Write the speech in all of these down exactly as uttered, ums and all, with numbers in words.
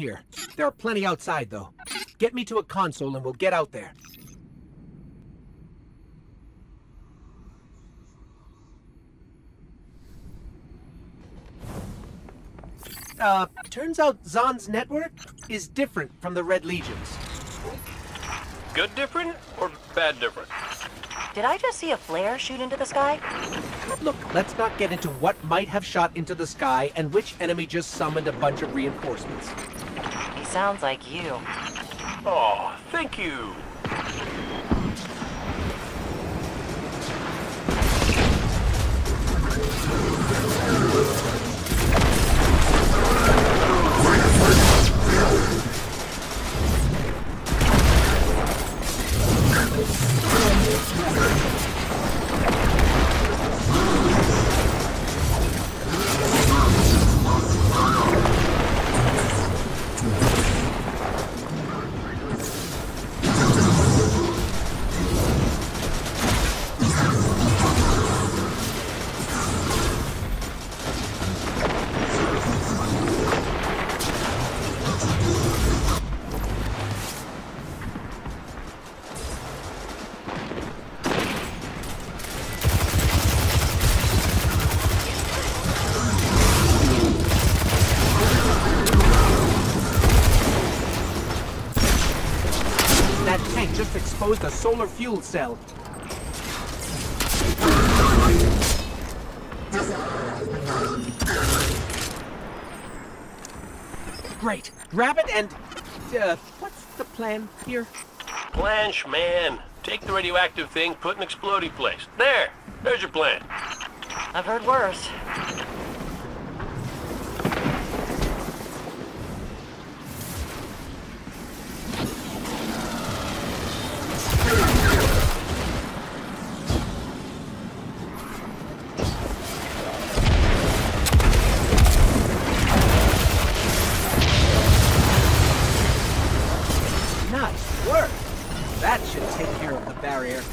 here. There are plenty outside, though. Get me to a console and we'll get out there. Uh, turns out Zahn's network is different from the Red Legion's. Good different or bad different? Did I just see a flare shoot into the sky? Look, let's not get into what might have shot into the sky and which enemy just summoned a bunch of reinforcements. He sounds like you. Oh, thank you. Just exposed a solar fuel cell. Great. Grab it and... Uh, what's the plan here? Blanche, man. Take the radioactive thing, put an explodey place. There! There's your plan. I've heard worse. Nice work! That should take care of the barrier.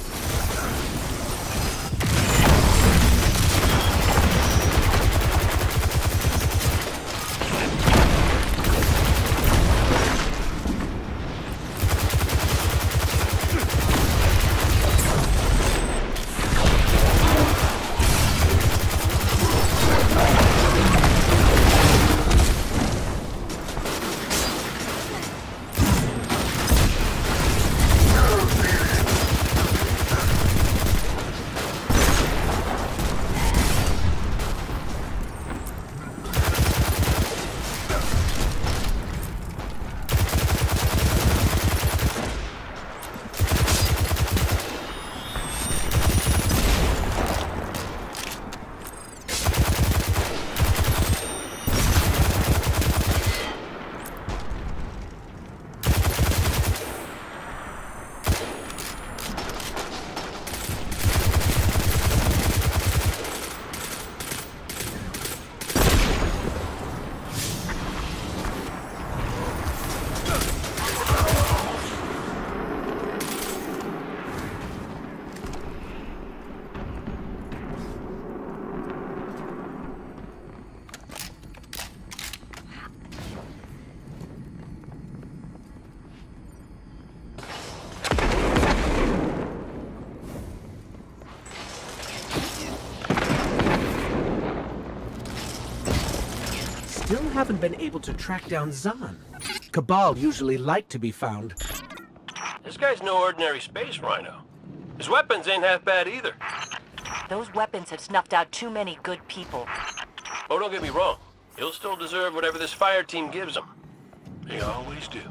Still haven't been able to track down Zahn. Cabal usually like to be found. This guy's no ordinary space rhino. His weapons ain't half bad either. Those weapons have snuffed out too many good people. Oh, don't get me wrong. He'll still deserve whatever this fire team gives him. They always do.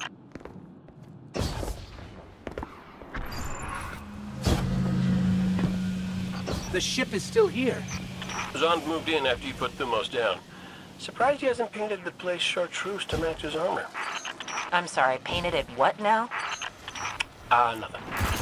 The ship is still here. Zahn's moved in after you put Thumos down. Surprised he hasn't painted the place chartreuse to match his armor. I'm sorry, painted it what now? Ah, uh, nothing.